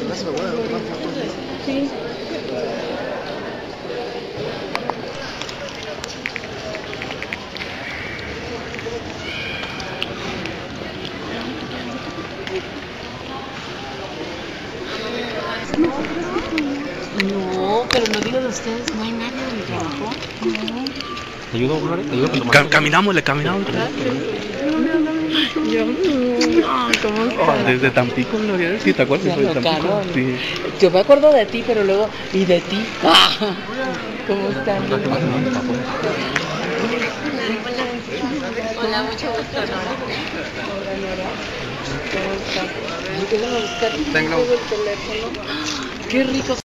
Sí. No, pero no digo de ustedes, no hay nadie de mi trabajo. ¿Te ayudo, Gloria? ¿Te ayudo con tu caminamos. ¿Cómo estás? Desde Tampico, Gloria, ¿sí te acuerdas? Se alocaron. Sí. Yo me acuerdo de ti, pero luego, y de ti. ¿Cómo están? Hola, mucho gusto, Nora. ¿Cómo estás? Déjame buscar el teléfono. Qué rico.